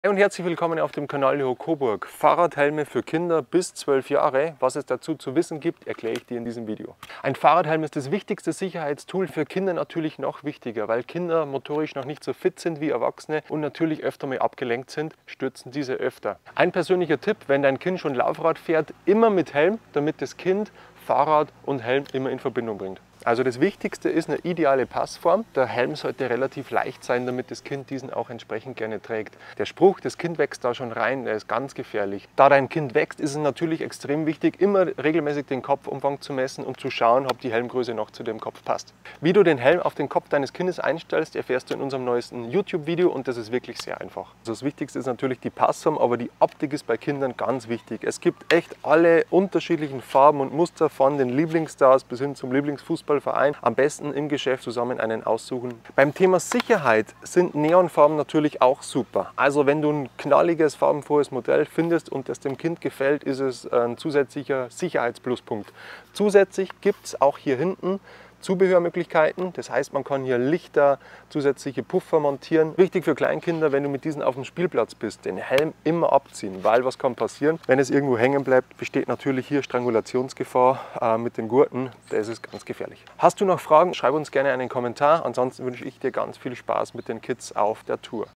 Hey und herzlich willkommen auf dem Kanal Leo Coburg. Fahrradhelme für Kinder bis 12 Jahre. Was es dazu zu wissen gibt, erkläre ich dir in diesem Video. Ein Fahrradhelm ist das wichtigste Sicherheitstool, für Kinder natürlich noch wichtiger, weil Kinder motorisch noch nicht so fit sind wie Erwachsene und natürlich öfter mal abgelenkt sind, stürzen diese öfter. Ein persönlicher Tipp, wenn dein Kind schon Laufrad fährt, immer mit Helm, damit das Kind Fahrrad und Helm immer in Verbindung bringt. Also das Wichtigste ist eine ideale Passform. Der Helm sollte relativ leicht sein, damit das Kind diesen auch entsprechend gerne trägt. Der Spruch, das Kind wächst da schon rein, der ist ganz gefährlich. Da dein Kind wächst, ist es natürlich extrem wichtig, immer regelmäßig den Kopfumfang zu messen, um zu schauen, ob die Helmgröße noch zu dem Kopf passt. Wie du den Helm auf den Kopf deines Kindes einstellst, erfährst du in unserem neuesten YouTube-Video und das ist wirklich sehr einfach. Also das Wichtigste ist natürlich die Passform, aber die Optik ist bei Kindern ganz wichtig. Es gibt echt alle unterschiedlichen Farben und Muster von den Lieblingsstars bis hin zum Lieblingsfußballverein. Am besten im Geschäft zusammen einen aussuchen. Beim Thema Sicherheit sind Neonfarben natürlich auch super. Also wenn du ein knalliges, farbenfrohes Modell findest und das dem Kind gefällt, ist es ein zusätzlicher Sicherheitspluspunkt. Zusätzlich gibt es auch hier hinten Zubehörmöglichkeiten, das heißt, man kann hier Lichter, zusätzliche Puffer montieren. Wichtig für Kleinkinder, wenn du mit diesen auf dem Spielplatz bist, den Helm immer abziehen, weil was kann passieren? Wenn es irgendwo hängen bleibt, besteht natürlich hier Strangulationsgefahr mit den Gurten, das ist ganz gefährlich. Hast du noch Fragen? Schreib uns gerne einen Kommentar, ansonsten wünsche ich dir ganz viel Spaß mit den Kids auf der Tour.